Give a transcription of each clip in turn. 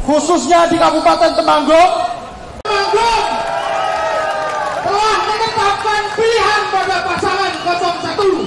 khususnya di Kabupaten Temanggung telah menetapkan pilihan pada pasangan 01.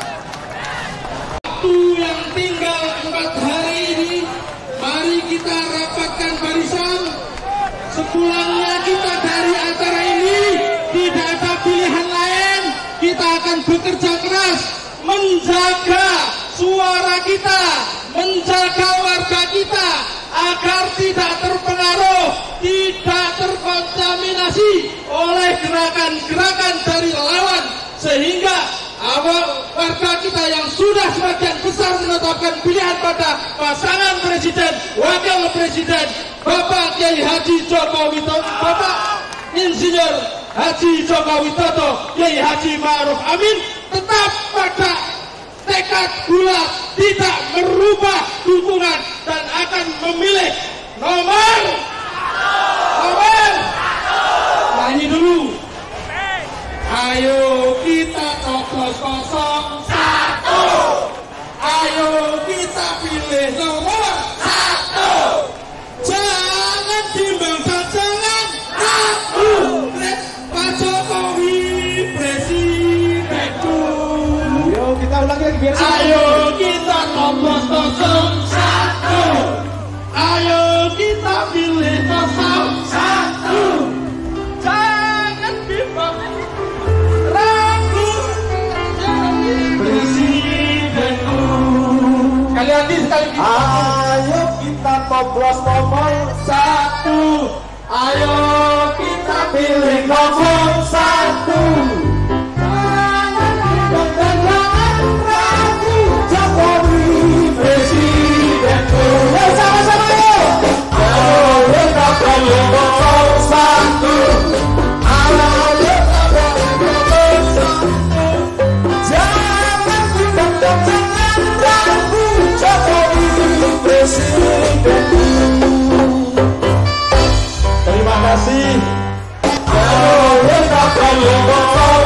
Waktu yang tinggal 4 hari ini, mari kita rapatkan barisan. Sepulangnya kita dari acara ini, tidak ada pilihan lain. Kita akan bekerja keras menjaga suara kita, menjaga warga kita agar tidak terpengaruh, tidak terkontaminasi oleh gerakan-gerakan dari lawan, sehingga warga kita yang sudah sebagian besar menetapkan pilihan pada pasangan presiden, wakil presiden, Bapak Kiai Haji Joko Widodo, Bapak Insinyur Haji Joko Widodo, Kiai Haji Ma'ruf Amin, tetap pada tekad bulat, tidak merubah dukungan dan akan memilih nomor nyanyi dulu. Ayo kita coblos 01. Ayo kita pilih nomor 1. Jangan bimbang dan jangan ragu. Pak Jokowi presidenku. Ayo kita ulangi lagi biar Ayo kita coblos 01. Ayo kita pilih 01. Jangan bimbang ragu. Presidenku. sekali lagi. Ayo kita coblos nomor 1. Ayo kita pilih nomor 1. Terima kasih.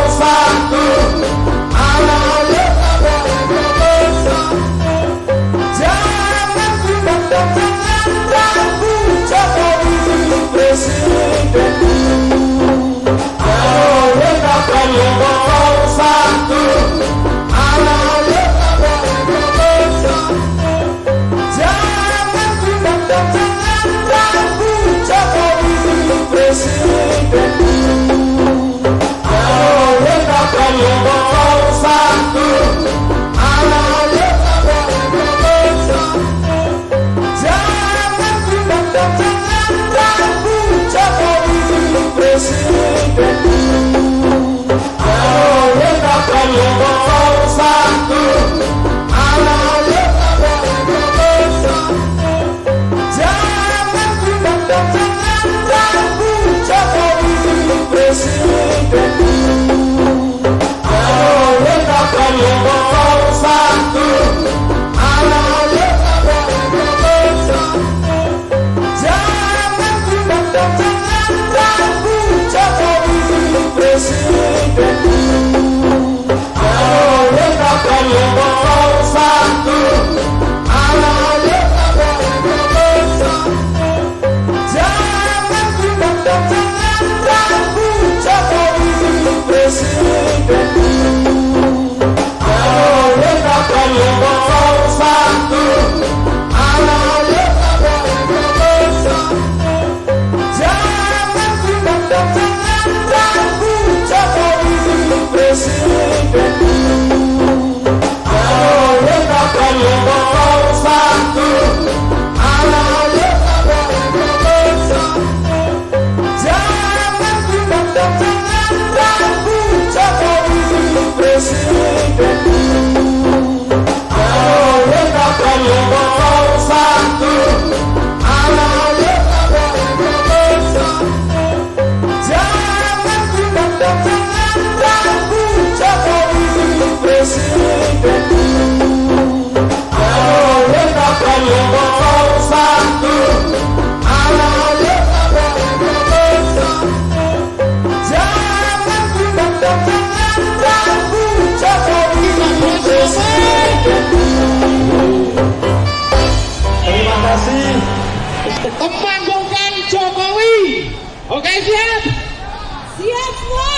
memanggungkan Jokowi. Oke, siap? Siap semua.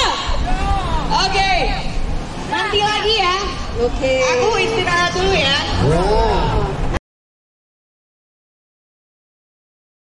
Oke. Nanti lagi ya. Oke. Aku istirahat dulu ya.